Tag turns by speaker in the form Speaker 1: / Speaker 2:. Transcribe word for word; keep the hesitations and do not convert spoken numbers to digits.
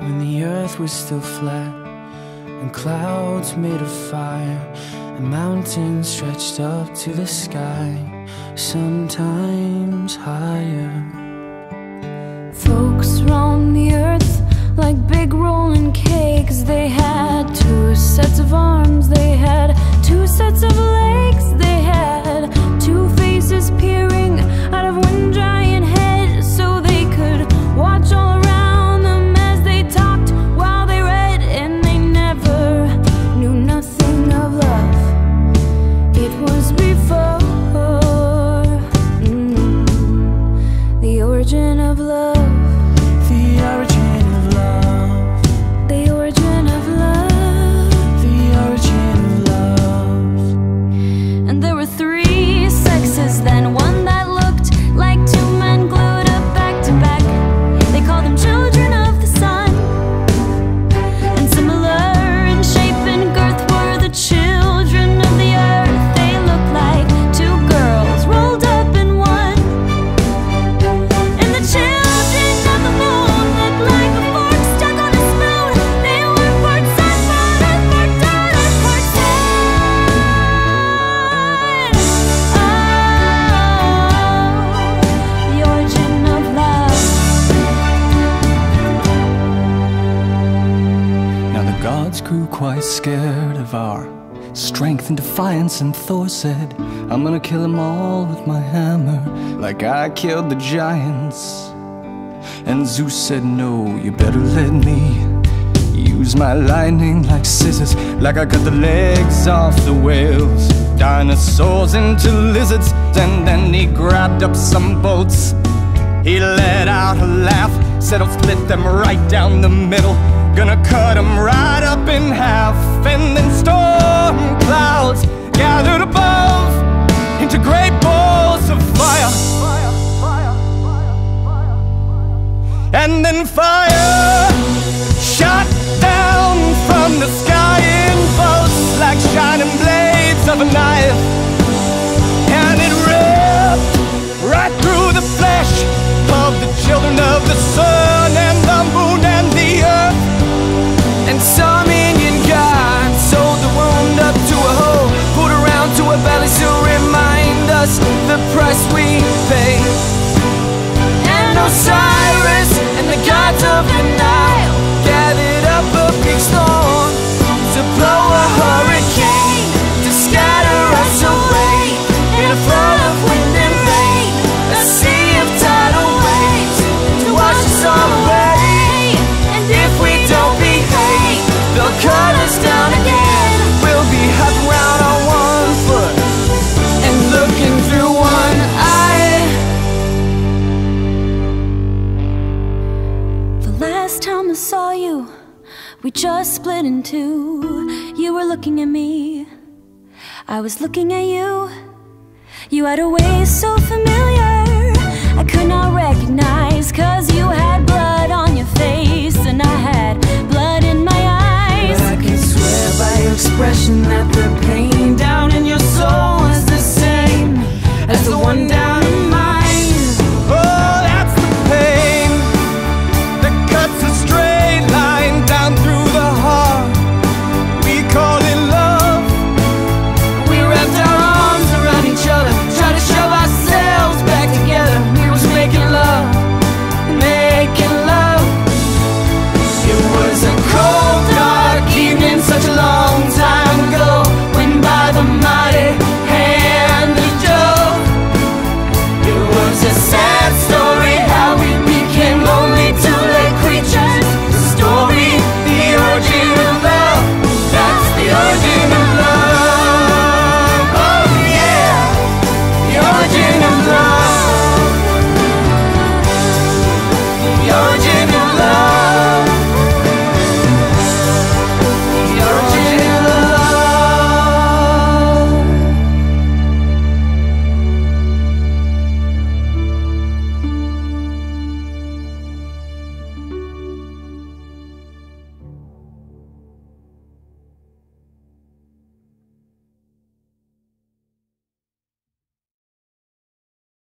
Speaker 1: when the earth was still flat, and clouds made of fire, and mountains stretched up to the sky, sometimes higher.
Speaker 2: Folks roamed the earth like big rolling cakes. They had two sets of arms, they had two sets of legs, they had two faces peering out of one giant head, so they could watch all around them as they talked while they read. And they never knew nothing of love. It was before mm, the origin of love.
Speaker 1: The origin of love.
Speaker 2: The origin of love.
Speaker 1: The origin of love.
Speaker 2: And there were three sexes then, one that looked like two men glued up back to back. They called them children of the sun. And similar in shape and girth were the children of the earth. They looked like two girls rolled up in one. And the children of the moon looked like a fork stuck on a spoon. They were part sun, part earth, part daughter, part son. Oh, the origin of love.
Speaker 3: Now the gods grew quite scared of our strength and defiance, and Thor said, I'm gonna kill them all with my hammer, like I killed the giants. And Zeus said, no, you better let me use my lightning like scissors, like I cut the legs off the whales, dinosaurs into lizards. And then he grabbed up some bolts, he let out a laugh, said I'll split them right down the middle, gonna cut them right up in half. And then storm clouds gathered above into great balls of fire. And then fire shot down from the sky in bolts like shining blades of a knife. And it ripped right through the flesh of the children of the sun and the moon and the earth. And some Indian god sewed the wound up to a hole, put around to her belly to remind us the price we pay. And Osiris and the gods of the Nile gathered up a big storm to blow a hurricane, to scatter us away in a flood of wind and rain, a sea of tidal waves to wash us all away. And if we don't behave, they'll cut us down again. We'll be hopping round on one foot and looking through one eye.
Speaker 2: The last time I saw you, we just split in two. You were looking at me, I was looking at you. You had a way so familiar I could not recognize, 'cause you